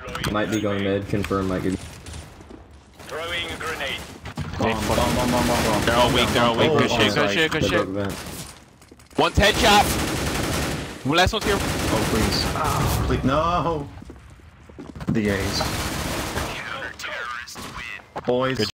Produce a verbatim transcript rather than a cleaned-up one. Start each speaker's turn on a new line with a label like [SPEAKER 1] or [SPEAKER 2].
[SPEAKER 1] Might be going mid. Confirm. Might be.
[SPEAKER 2] Throwing a grenade.
[SPEAKER 3] Bomb, bomb, bomb, bomb, bomb, bomb.
[SPEAKER 4] They're all weak, they're all weak.
[SPEAKER 1] Oh,
[SPEAKER 4] Good shit,
[SPEAKER 1] oh,
[SPEAKER 4] good
[SPEAKER 1] right.
[SPEAKER 4] shit, good
[SPEAKER 1] They
[SPEAKER 4] shit.
[SPEAKER 1] broke vent.
[SPEAKER 4] One's headshot. Last one's here.
[SPEAKER 3] Oh, please. Oh, please. No! The A's. Boys. Good